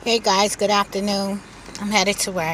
Hey guys, good afternoon. I'm headed to work.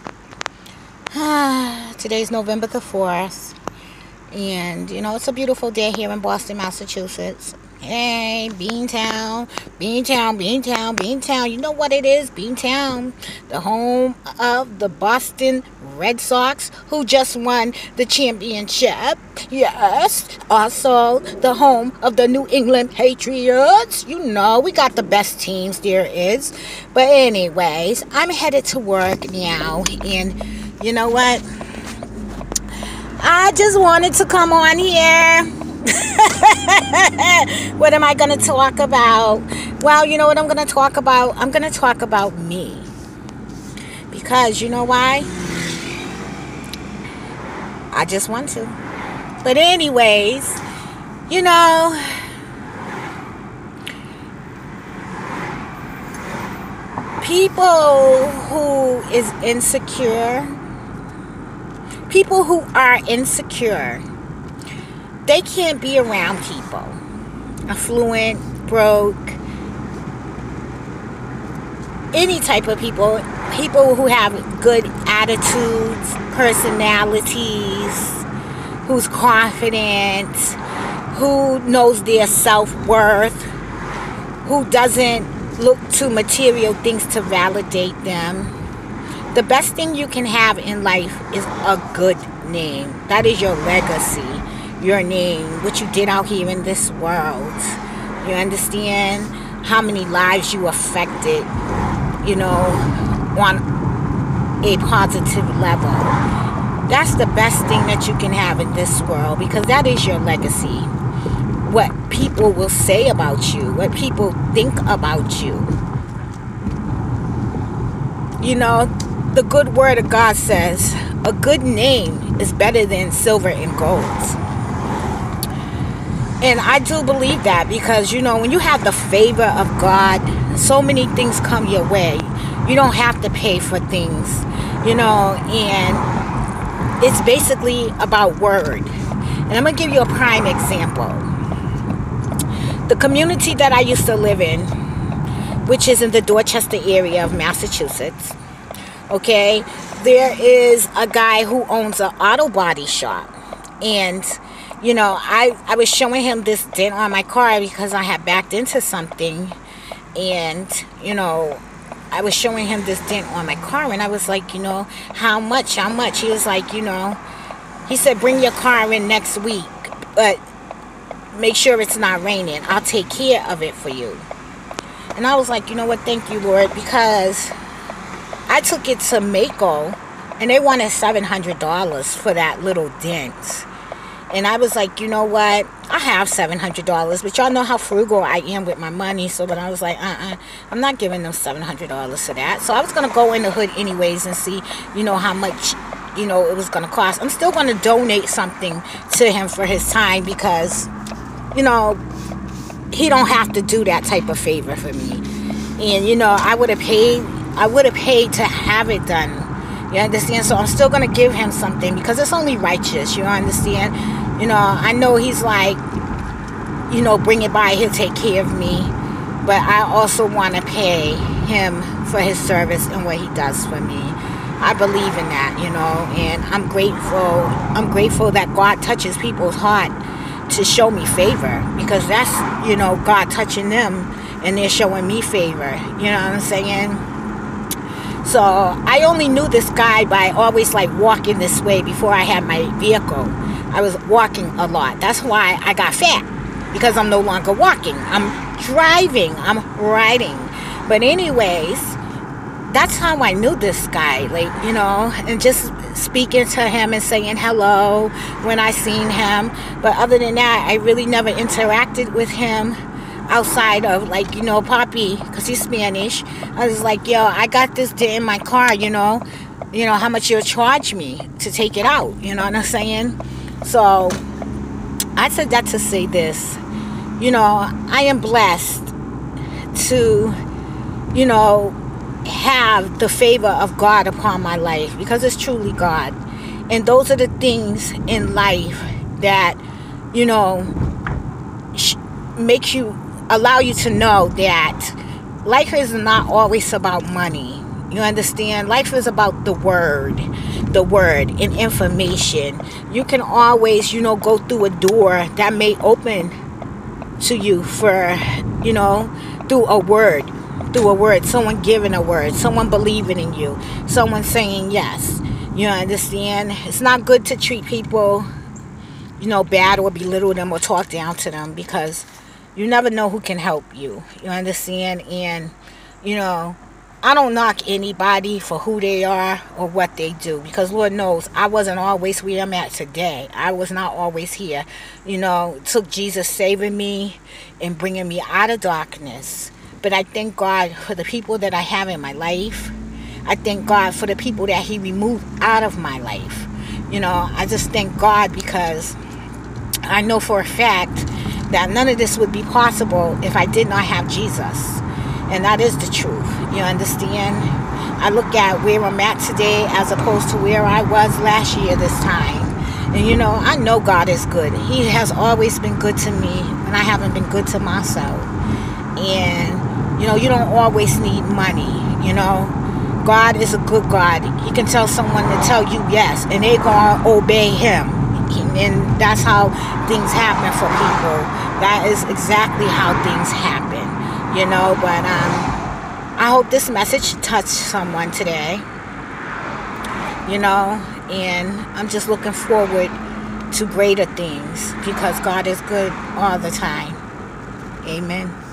Today's November the 4th, and it's a beautiful day here in Boston, Massachusetts. Hey, Beantown, Beantown, Beantown, Beantown. You know what it is? Beantown, the home of the Boston Red Sox, who just won the championship. Yes. Also, the home of the New England Patriots. We got the best teams there is. But anyways, I'm headed to work now, and you know what? I just wanted to come on here. What am I going to talk about? Well, you know what I'm going to talk about? I'm going to talk about me. Because you know why? I just want to. But anyways, people who are insecure, they can't be around people. Affluent, broke, any type of people who have good attitudes, personalities, who's confident, who knows their self-worth, who doesn't look to material things to validate them. The best thing you can have in life is a good name. That is your legacy, your name, what you did out here in this world. You understand how many lives you affected, on a positive level. That's the best thing that you can have in this world, because that is your legacy. What people will say about you, what people think about you. The good word of God says a good name is better than silver and gold. And I do believe that, because when you have the favor of God, so many things come your way. You don't have to pay for things, and it's basically about word. And I'm going to give you a prime example. The community that I used to live in, which is in the Dorchester area of Massachusetts, okay, there is a guy who owns an auto body shop. And I was showing him this dent on my car because I had backed into something. And I was showing him this dent on my car, and I was like, how much? He was like, he said, bring your car in next week, but make sure it's not raining. I'll take care of it for you. And I was like, you know what? Thank you, Lord, because I took it to Mako, and they wanted $700 for that little dent. And I was like, you know what? I have $700, but y'all know how frugal I am with my money. So, but I was like, I'm not giving them $700 for that. So I was going to go in the hood anyways and see, how much, it was going to cost. I'm still going to donate something to him for his time, because, he don't have to do that type of favor for me. And, I would have paid to have it done. You understand? So I'm still going to give him something, because it's only righteous. You understand? I know he's like, bring it by, he'll take care of me. But I also want to pay him for his service and what he does for me. I believe in that, and I'm grateful. I'm grateful that God touches people's heart to show me favor, because that's, God touching them, and they're showing me favor. You know what I'm saying? So I only knew this guy by always like walking this way before I had my vehicle. I was walking a lot. That's why I got fat, because I'm no longer walking. I'm driving. I'm riding. But anyways, that's how I knew this guy, and just speaking to him and saying hello when I seen him. But other than that, I really never interacted with him outside of Papi, because he's Spanish. I was like, yo, I got this dent in my car, how much you'll charge me to take it out, you know what I'm saying? So I said that to say this, I am blessed to, have the favor of God upon my life, because it's truly God. And those are the things in life that, makes you allow you to know that life is not always about money. You understand? Life is about the word and information. You can always, go through a door that may open to you for, through a word, someone giving a word, someone believing in you, someone saying yes. You understand? It's not good to treat people, bad, or belittle them or talk down to them, because you never know who can help you. You understand? And, I don't knock anybody for who they are or what they do, because Lord knows I wasn't always where I'm at today. I was not always here. It took Jesus saving me and bringing me out of darkness. But I thank God for the people that I have in my life. I thank God for the people that He removed out of my life. I just thank God, because I know for a fact that none of this would be possible if I did not have Jesus. And that is the truth. You understand? I look at where I'm at today as opposed to where I was last year this time. And I know God is good. He has always been good to me, and I haven't been good to myself. And you don't always need money. God is a good God. He can tell someone to tell you yes, and they're gonna obey Him. And that's how things happen for people. That is exactly how things happen. But I hope this message touched someone today. And I'm just looking forward to greater things, because God is good all the time. Amen.